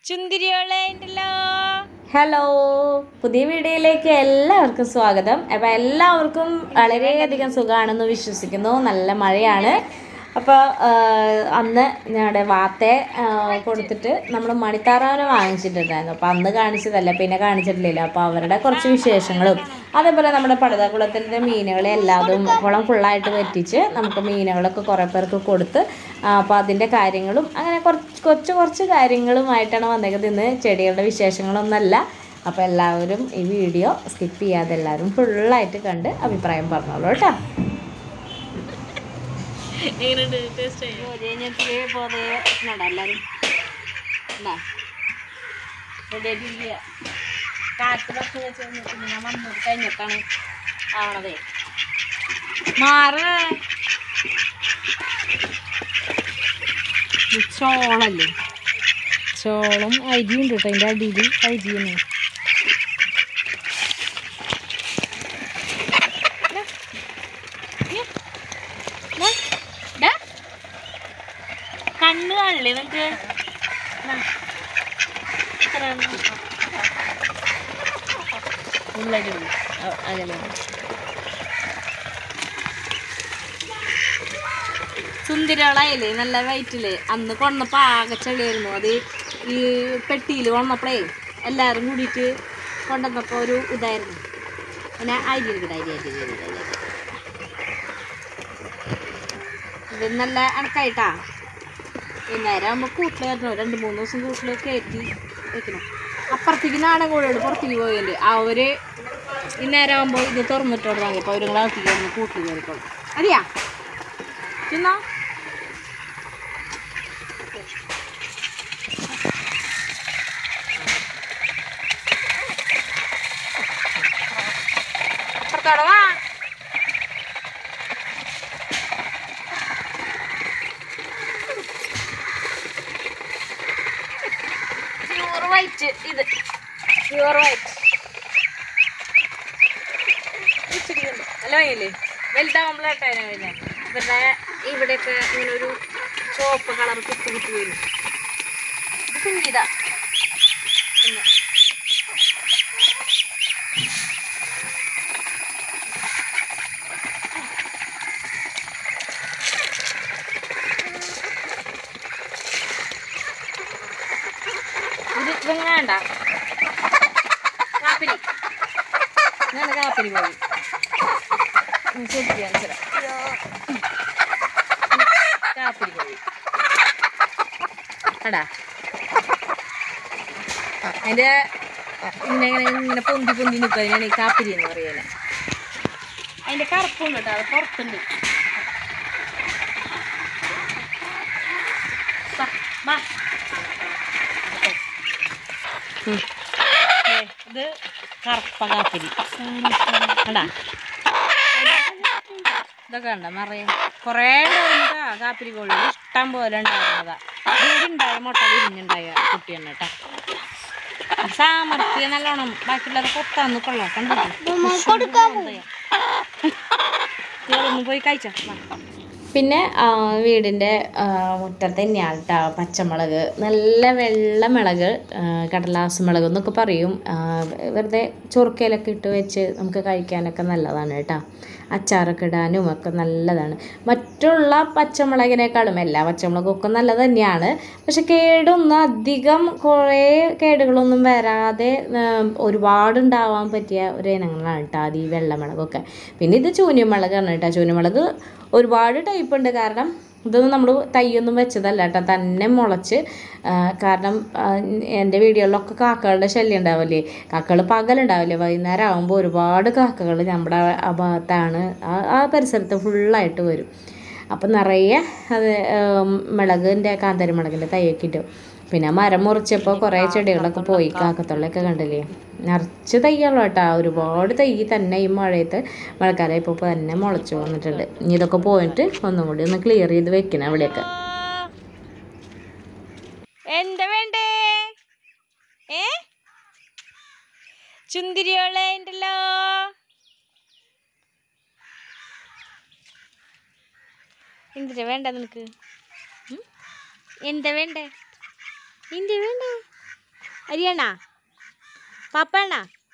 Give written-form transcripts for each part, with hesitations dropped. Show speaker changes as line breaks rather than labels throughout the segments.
ചുന്തിരിയോളെ ഉണ്ടല്ലോ.
ഹലോ, പുതിയ വീഡിയോയിലേക്ക് എല്ലാവർക്കും സ്വാഗതം. അപ്പം എല്ലാവർക്കും വളരെയധികം സുഖമാണെന്ന് വിശ്വസിക്കുന്നു. നല്ല മഴയാണ്. അപ്പോൾ അന്ന് ഞങ്ങളുടെ വാത്തയെ കൊടുത്തിട്ട് നമ്മൾ മണിത്താറാവിനെ വാങ്ങിച്ചിട്ടുണ്ടായിരുന്നു. അപ്പോൾ അന്ന് കാണിച്ചതല്ല, പിന്നെ കാണിച്ചിട്ടില്ലല്ലോ. അപ്പോൾ അവരുടെ കുറച്ച് വിശേഷങ്ങളും അതേപോലെ നമ്മുടെ പടുതാക്കുളത്തിൻ്റെ മീനുകളെ എല്ലാതും കുളം ഫുള്ളായിട്ട് വെറ്റിച്ച് നമുക്ക് മീനുകളൊക്കെ കുറേ പേർക്ക് കൊടുത്ത് അപ്പോൾ അതിൻ്റെ കാര്യങ്ങളും അങ്ങനെ കുറച്ച് കാര്യങ്ങളുമായിട്ടാണ് വന്നേക്കുന്നത്. ഇന്ന് ചെടികളുടെ വിശേഷങ്ങളൊന്നുമല്ല. അപ്പോൾ എല്ലാവരും ഈ വീഡിയോ സ്കിപ്പ് ചെയ്യാതെ എല്ലാവരും ഫുള്ളായിട്ട് കണ്ട് അഭിപ്രായം പറഞ്ഞോളൂ കേട്ടോ.
കഴിഞ്ഞിട്ടാണ് ആവണതേ. മാറ് ചോളല്ലേ, ചോളം അരിയുണ്ട് കേട്ടോ. അതിൻ്റെ അടിയിൽ അരിയാണ്. കണ്ണ് കാണില്ലേ നിനക്ക്? ഉള്ളരിയുള്ളൂ അകലെ സുന്ദരികളായില്ലേ, നല്ല വയറ്റില്ലേ. അന്ന് കൊണ്ടപ്പോൾ ആകെ ചെളിയായിരുന്നു. അത് ഈ പെട്ടിയിൽ കൊണ്ടപ്പോഴേ എല്ലാവരും കൂടിയിട്ട് കൊണ്ടുവന്നപ്പോൾ ഒരു ഇതായിരുന്നു. പിന്നെ അരി ഇത് നല്ല അണക്കായിട്ടാ. വൈകുന്നേരം ആകുമ്പോൾ കൂട്ടിൽ വരണം. 2-3 ദിവസം കൂട്ടിൽ കയറ്റി വെക്കണം. അപ്പുറത്തേക്ക് നാടൻ കോഴിയോട് പുറത്തേക്ക് പോയതിൻ്റെ അവർ ഇന്നേരം ആകുമ്പോൾ ഇത് തുറന്നിട്ടോട് വാങ്ങിയപ്പോൾ അവർ അകത്തേക്ക് വന്ന് കൂട്ടിൽ കയറിക്കോളും. അറിയാ തിന്നോ. അപ്പുറത്തോടെ വാ. പ്യൂർ വൈറ്റ്, ഇത് പ്യൂർ വൈറ്റ് ഇച്ചിരിയുണ്ട്. നല്ല വൈകില്ലേ? വലുതാകുമ്പോഴായിട്ടാണ് കഴിഞ്ഞാൽ ഇവരുടെ ഇവിടെയൊക്കെ ഇങ്ങനെ ഒരു ചുവപ്പ് കളർ കുത്തി വരും. ഇത് കുഞ്ഞിതാ. ഇത് വെങ്ങാണ്ട കാപ്പിരി, ഞാൻ കാപ്പിരി പോയി ശ്രദ്ധിക്കാൻ കാപ്പിരി പോയി അടാ. അതിൻ്റെ ഇങ്ങനെ പൊന്തി നിൽക്കുക. ഞാൻ ഈ കാപ്പിരി എന്ന് പറയുന്നത്. അതിൻ്റെ കറുപ്പുണ്ട് കേട്ടോ, അത് പുറത്തുണ്ട്. ഇത് കറുപ്പ കാപ്പിരി കണ്ടാ. ഇതൊക്കെ കണ്ട നിറയെ കുറേ ഉണ്ടായിരുന്നതാ. കാപ്പിരി കോഴി ഇഷ്ടം പോലെ ഉണ്ടായിരുന്നതാ. വീടുണ്ടായ മുട്ട വിരിഞ്ഞുണ്ടായ കുട്ടിയാണ് കേട്ടോ. സാമർത്ഥ്യം നല്ലോണം. ബാക്കിയുള്ളത് കൊത്താന്ന് കൊള്ളാം. കണ്ടിട്ടൊന്നും പോയി കഴിച്ചോ.
പിന്നെ വീടിൻ്റെ മുറ്റത്ത് തന്നെയാണ് കേട്ടോ പച്ചമുളക്, നല്ല വെള്ള മുളക്, കടലാസ് മുളക് എന്നൊക്കെ പറയും. വെറുതെ ചൊറുക്കയിലൊക്കെ ഇട്ട് വെച്ച് നമുക്ക് കഴിക്കാനൊക്കെ നല്ലതാണ് കേട്ടോ. അച്ചാറൊക്കെ ഇടാനും ഒക്കെ നല്ലതാണ്. മറ്റുള്ള പച്ചമുളകിനേക്കാളും എല്ലാ പച്ചമുളകും ഒക്കെ നല്ലത് തന്നെയാണ്. പക്ഷെ കേടൊന്നും അധികം കുറേ കേടുകളൊന്നും വരാതെ ഒരുപാടുണ്ടാവാൻ പറ്റിയ ഒരു ഇനങ്ങളാണ് കേട്ടോ അത് ഈ വെള്ളമുളകൊക്കെ. പിന്നെ ഇത് ചൂനിമുളകാണ് കേട്ടോ. ചൂനിമുളക് ഒരുപാട് ടൈപ്പ് ഉണ്ട്. കാരണം ഇതൊന്നും നമ്മൾ തൈയൊന്നും വെച്ചതല്ല കേട്ടോ, തന്നെ മുളച്ച്. കാരണം എൻ്റെ വീഡിയോകളിലൊക്കെ കാക്കകളുടെ ശല്യം ഉണ്ടാവില്ലേ, കാക്കകൾ പകലുണ്ടാവില്ലേ, വൈകുന്നേരം ആകുമ്പോൾ ഒരുപാട് കാക്കകൾ നമ്മുടെ ആ ഭാഗത്താണ്, ആ പരിസരത്ത് ഫുള്ളായിട്ട് വരും. അപ്പം നിറയെ അത് മുളകിൻ്റെ കാന്താരി മുളകിൻ്റെ തൈയൊക്കെ ഇട്ടു. പിന്നെ മരം മുറിച്ചപ്പോൾ കുറേ ചെടികളൊക്കെ പോയി. കാക്കത്തുള്ളൊക്കെ കണ്ടില്ലേ, നിറച്ച് തൈകളോ കേട്ടോ. ഒരുപാട് തൈ തന്നെ ഈ മഴക്കാലം ഇപ്പോൾ തന്നെ മുളച്ചു വന്നിട്ടുണ്ട്. ഇനി ഇതൊക്കെ പോയിട്ട് ഒന്നും കൂടി ഒന്ന് ക്ലിയർ ചെയ്ത് വെക്കണം അവിടെയൊക്കെ.
എന്താ വേണ്ടേ? ചുന്തിരിയോളെ ഉണ്ടല്ലോ. എന്തിനാ വേണ്ട നിനക്ക്? എന്താ വേണ്ടേ? എന്ത് വേണ്ട? അരിയണ്ണ പപ്പണ്ണ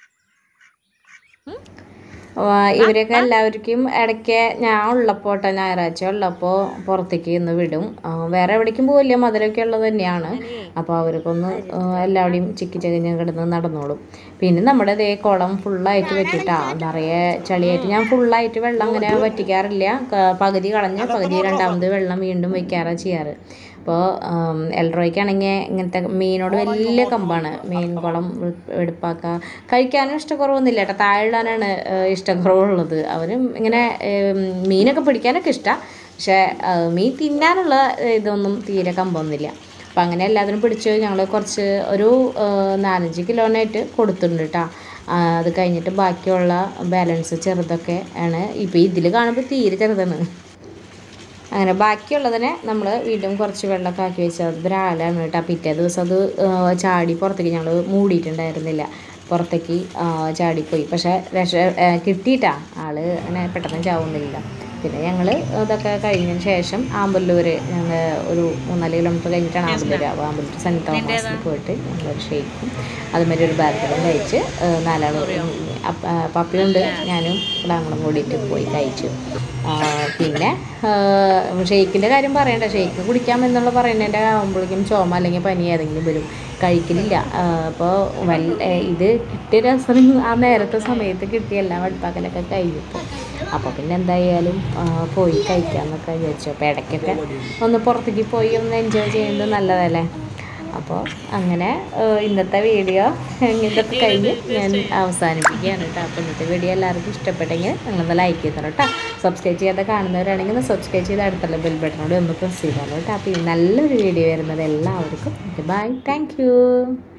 ഇവരൊക്കെ എല്ലാവർക്കും ഇടയ്ക്ക് ഞാൻ ഉള്ളപ്പോൾ കേട്ടോ ഞായറാഴ്ച ഉള്ളപ്പോൾ പുറത്തേക്ക് ഇന്ന് വിടും. വേറെ എവിടേക്കും പോവില്ല, മധുരമൊക്കെ ഉള്ളത് തന്നെയാണ്. അപ്പോൾ അവർക്കൊന്ന് എല്ലാവരുടെയും ചിക്കി ചകിഞ്ഞ് കിടന്ന് നടന്നോളും. പിന്നെ നമ്മുടെ ഇതേ കുളം ഫുള്ളായിട്ട് വറ്റിട്ടാ, നിറയെ ചളിയായിട്ട് ഞാൻ ഫുള്ളായിട്ട് വെള്ളം അങ്ങനെ വറ്റിക്കാറില്ല. പകുതി കളഞ്ഞ് പകുതി രണ്ടാമത് വെള്ളം വീണ്ടും വയ്ക്കാറാണ് ചെയ്യാറ്. അപ്പോൾ എൽറോയ്ക്കാണെങ്കിൽ ഇങ്ങനത്തെ മീനോട് വലിയ കമ്പാണ്. മീൻ കുളം വെടുപ്പാക്കുക, കഴിക്കാനും ഇഷ്ടക്കുറവൊന്നുമില്ല കേട്ടോ, താഴെയിടാനാണ് ഇഷ്ടക്കുറവുള്ളത്. അവരും ഇങ്ങനെ മീനൊക്കെ പിടിക്കാനൊക്കെ ഇഷ്ടമാണ്, പക്ഷേ മീൻ തിന്നാനുള്ള ഇതൊന്നും തീരെ കമ്പൊന്നുമില്ല. അപ്പം അങ്ങനെ എല്ലാത്തിനും പിടിച്ച് ഞങ്ങൾ കുറച്ച് ഒരു 4-5 കിലോനായിട്ട് കൊടുത്തിട്ടുണ്ട് കേട്ടോ. അത് കഴിഞ്ഞിട്ട് ബാക്കിയുള്ള ബാലൻസ് ചെറുതൊക്കെ ആണ്. ഇപ്പോൾ ഇതിൽ കാണുമ്പോൾ തീരെ ചെറുതാണ്. അങ്ങനെ ബാക്കിയുള്ളതിനെ നമ്മൾ വീണ്ടും കുറച്ച് വെള്ളമൊക്കെ ആക്കി വെച്ചത് ബ്രാലാണ് കേട്ടോ. പിറ്റേ ദിവസം അത് ചാടി പുറത്തേക്ക് ഞങ്ങൾ മൂടിയിട്ടുണ്ടായിരുന്നില്ല, പുറത്തേക്ക് ചാടിപ്പോയി. പക്ഷേ കിട്ടിയിട്ടാ, ആൾ അങ്ങനെ പെട്ടെന്ന് ചാവുന്നില്ല. പിന്നെ ഞങ്ങൾ ഇതൊക്കെ കഴിഞ്ഞതിന് ശേഷം ആമ്പല്ലൂർ, ഞങ്ങൾ ഒരു 3-4 കിലോമീറ്റർ കഴിഞ്ഞിട്ടാണ് ആമ്പല്ലൂർ. ആമ്പല്ലൂർ സെൻറ്റ് തോമസിൽ പോയിട്ട് ഞങ്ങളൊരു ഷേക്കും അതുമാതിരി ഒരു ബർഗറും കഴിച്ച് 4 പപ്പിയുണ്ട് ഞാനും ഞങ്ങളും കൂടിയിട്ട് പോയി കഴിച്ചു. പിന്നെ ഷെയ്ക്കിൻ്റെ കാര്യം പറയണ്ട, ഷെയ്ക്ക് കുടിക്കാമെന്നുള്ള പറയുന്നതിൻ്റെ ആകുമ്പോഴേക്കും ചുമ അല്ലെങ്കിൽ പനി ഏതെങ്കിലും വരും, കഴിക്കലില്ല. അപ്പോൾ ഇത് കിട്ടിയ രസം ആ നേരത്തെ സമയത്ത് കിട്ടിയ എല്ലാ വെടുപ്പാക്കലൊക്കെ കഴിഞ്ഞിട്ട്, അപ്പോൾ പിന്നെ എന്തായാലും പോയി കഴിക്കാമെന്നൊക്കെ വിചാരിച്ചു. അപ്പോൾ ഇടയ്ക്കൊക്കെ ഒന്ന് പുറത്തേക്ക് പോയി ഒന്ന് എൻജോയ് ചെയ്യുന്നത് നല്ലതല്ലേ. അപ്പോൾ അങ്ങനെ ഇന്നത്തെ വീഡിയോ ഇതൊക്കെ കഴിഞ്ഞ് ഞാൻ അവസാനിപ്പിക്കുകയാണ് കേട്ടോ. അപ്പോൾ ഇന്നത്തെ വീഡിയോ എല്ലാവർക്കും ഇഷ്ടപ്പെട്ടെങ്കിൽ നിങ്ങളൊന്ന് ലൈക്ക് ചെയ്തോളൂ കേട്ടോ. സബ്സ്ക്രൈബ് ചെയ്യാതെ കാണുന്നവരാണെങ്കിൽ ഒന്ന് സബ്സ്ക്രൈബ് ചെയ്ത് അടുത്തുള്ള ബെൽ ബട്ടനോട് ഒന്ന് പ്രസ് ചെയ്തോളൂ കേട്ടോ. അപ്പോൾ നല്ലൊരു വീഡിയോ വരുന്നത് എല്ലാവർക്കും ബൈ, താങ്ക് യു.